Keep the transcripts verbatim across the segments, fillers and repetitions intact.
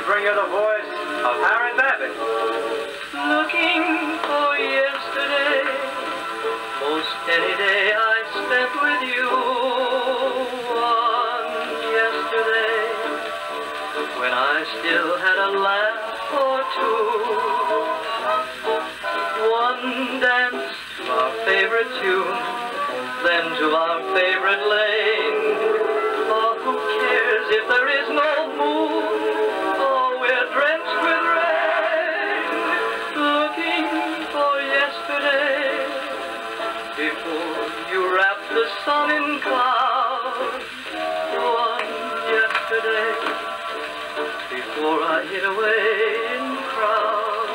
bring you the voice of Harry Babbitt. Looking for yesterday, most any day I spent with you. One yesterday, when I still had a laugh or two. One dance to our favorite tune, then to our favorite lane. Oh, who cares if there is no moon? Oh, we're drenched with rain. Looking for yesterday, before you wrapped the sun in clouds. One yesterday, before I hid away in crowds.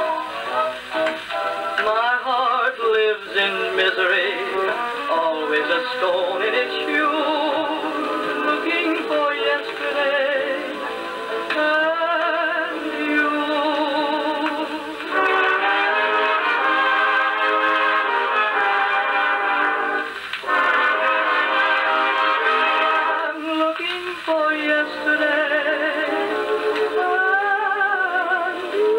My heart lives in misery, always a stone in its shoe. Looking for yesterday and you. I'm looking for yesterday and you.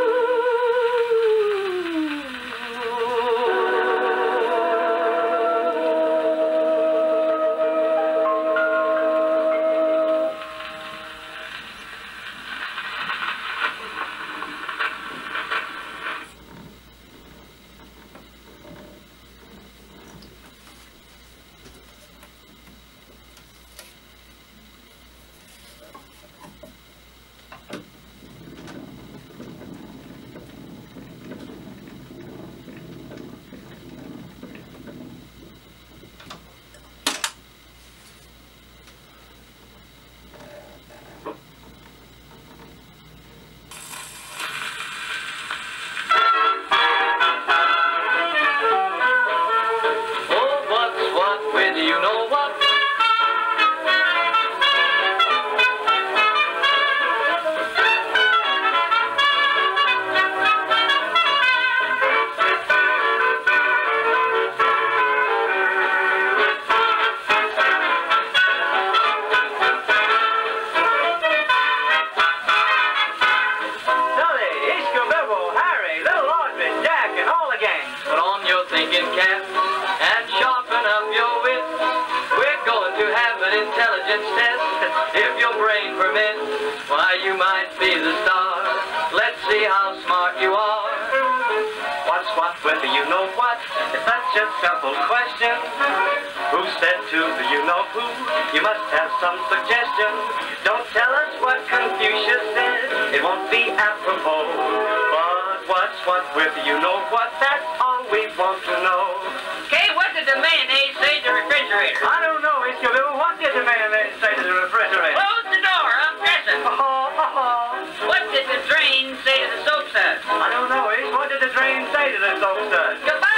Intelligence test, if your brain permits, why you might be the star. Let's see how smart you are. What's what with the you-know-what? It's such a simple question. Who said to the you-know-who? You must have some suggestion. Don't tell us what Confucius said, it won't be apropos. But what's what with the you-know-what? That's all we want to know. Kay, what did the mayonnaise say to the refrigerator? I don't know, Iskaboo. What did the mayonnaise say to the refrigerator? Close the door, I'm dressing. Oh, oh, oh. What did the drain say to the soap suds? I don't know, Ish. What did the drain say to the soap suds? Goodbye.